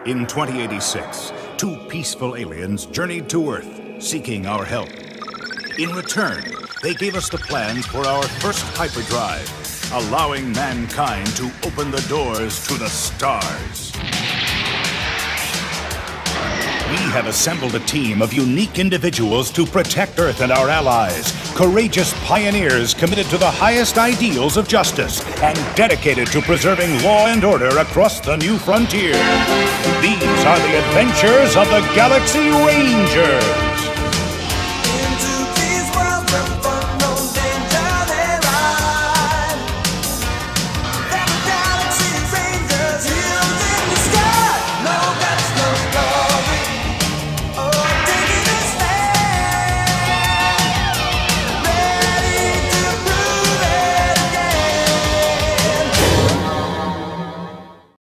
In 2086, two peaceful aliens journeyed to Earth, seeking our help. In return, they gave us the plans for our first hyperdrive, allowing mankind to open the doors to the stars. We have assembled a team of unique individuals to protect Earth and our allies, courageous pioneers committed to the highest ideals of justice and dedicated to preserving law and order across the new frontier. These are the adventures of the Galaxy Rangers.